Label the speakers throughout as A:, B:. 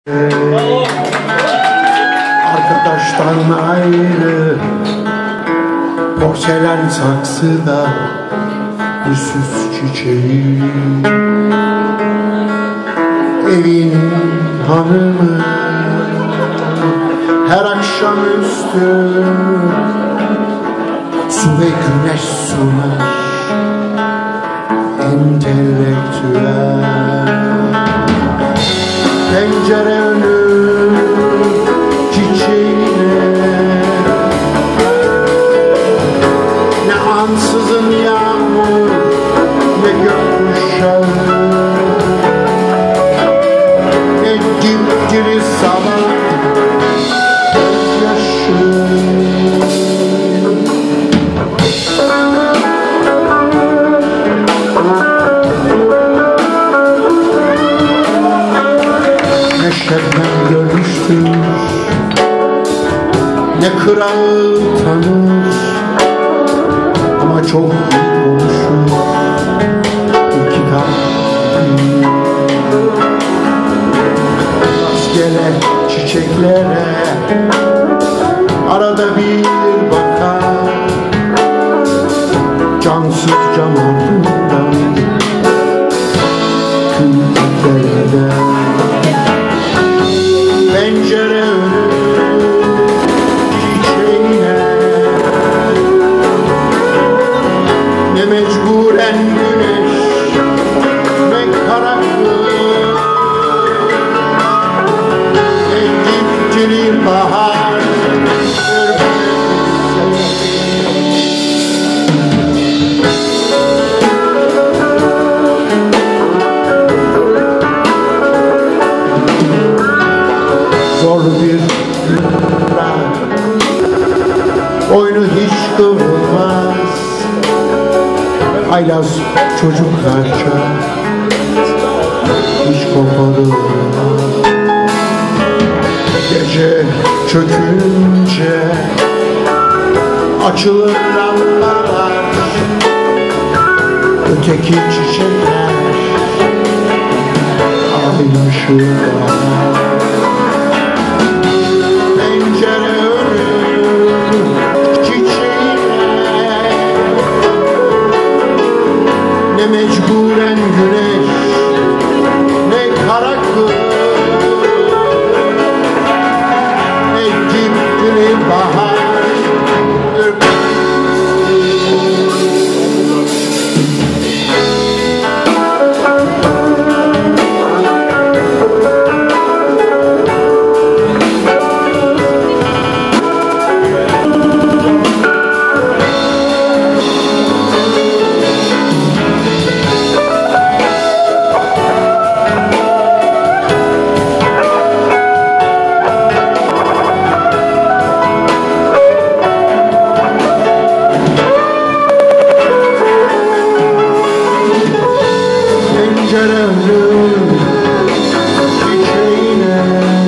A: Arkadaştan ayrı porselen saksıda bir süs çiçeği, evin hanımı her akşamüstü su ve güneş sunar entelektüel. Pencere önü çiçeğine ne ansızın yağmur ne gökkuşağı, ne dipdiri sabah gözyaşı. Ne şebnem görmüştür, ne kral tanır, ama çok iyi konuşur bir kitap. Rastgele çiçeklere arada bir bakar, cansız cam ardından kültürlerde. Pencere önü çiçeğine ne mecburen güneş ne karanlık, ne dipdiri bahar. Zor bir oyunu hiç kıvrılmaz, haylaz çocuklarca hiç koparılmaz. Gece çökünce açılır lambalar, öteki çiçekler aynı ışıklar. Pencere önü çiçeğine ne mecburen güneş ne kara kış, ne dipdiri bahar. Pencere önü çiçeğine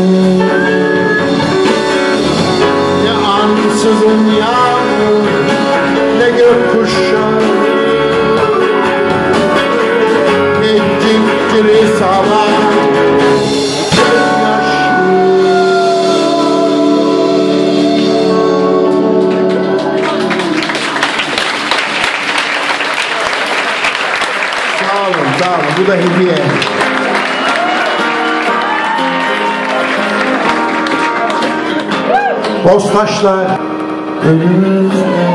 A: ne ansızın yağmur ne gökkuşağı, ne dipdiri sabah gözyaşı. Sağ olun, sağ olun. Bu da hediye. Boztaşlar önümüzde,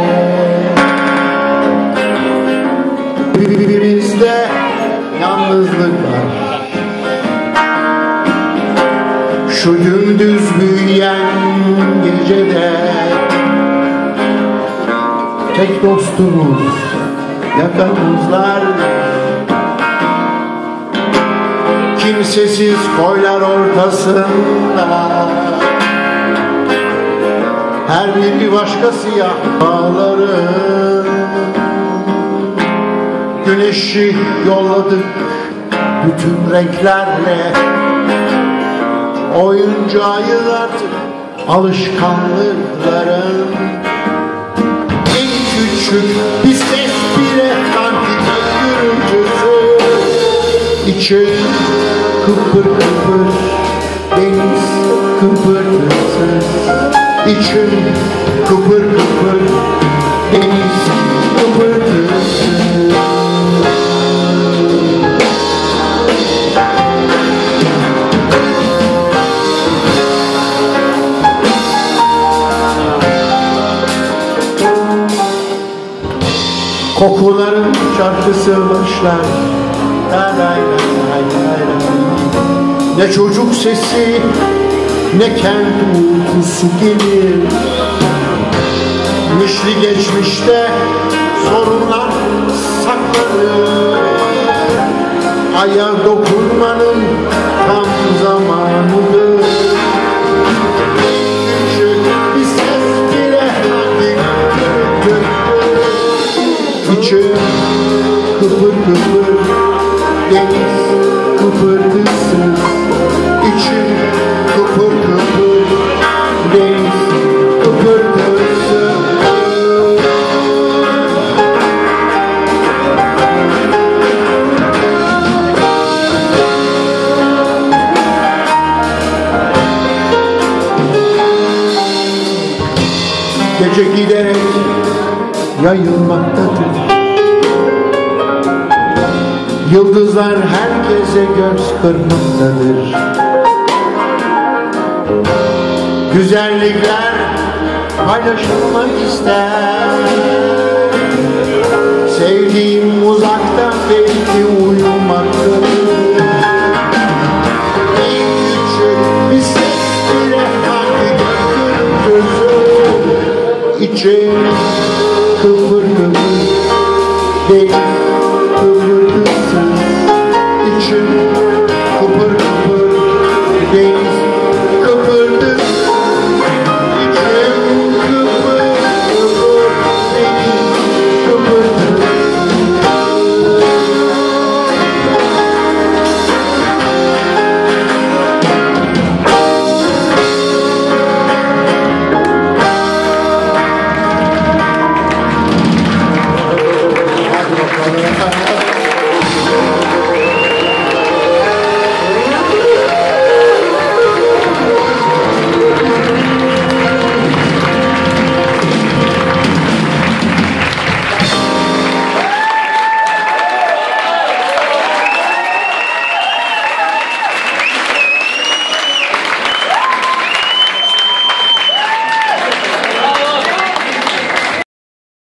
A: birbirimizde yalnızlık var. Şu dümdüz büyüyen gecede tek dostumuz yakamızlar. Kimsesiz koylar ortasında her biri başka siyah dağların. Güneşi yolladık bütün renklerle, oyuncağıyız artık alışkanlıkların. En küçük bir ses bile antika gürültüsü, içeri kıpır kıpır deniz kıpırdasız, içim kıpır kıpır, deniz kıpırdasız. Kokuların şarkısı başlar. Ne çocuk sesi, ne kent uykusu gelir. Mişli geçmişte sorunlar saklanır. Aya dokunmanın tam zamanıdır. Küçük bir ses bile İçim kıpır kıpır, deniz kıpırdasız. İçim kıpır kıpır, deniz kıpırdasız. Gece giderek yayılmaktadır. Yıldızlar herkese göz kırpmaktadır. Güzellikler paylaşılmak ister. Sevdiğim uzakta belki uyumaktadır. En küçük bir ses bile hangi gürültüsü. İçim kıpır kıpır, deniz